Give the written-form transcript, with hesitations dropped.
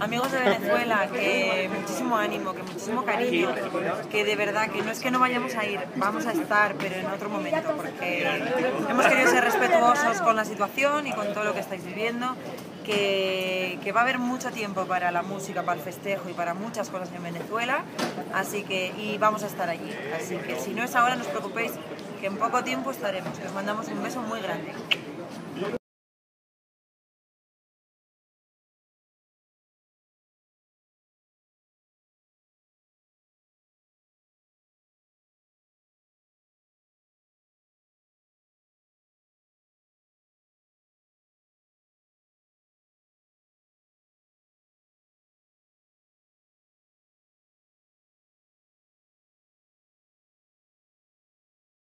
Amigos de Venezuela, que muchísimo ánimo, que muchísimo cariño, que de verdad que no es que no vayamos a ir, vamos a estar, pero en otro momento, porque hemos querido ser respetuosos con la situación y con todo lo que estáis viviendo, que va a haber mucho tiempo para la música, para el festejo y para muchas cosas en Venezuela, así que, y vamos a estar allí, así que si no es ahora, no os preocupéis, que en poco tiempo estaremos, os mandamos un beso muy grande.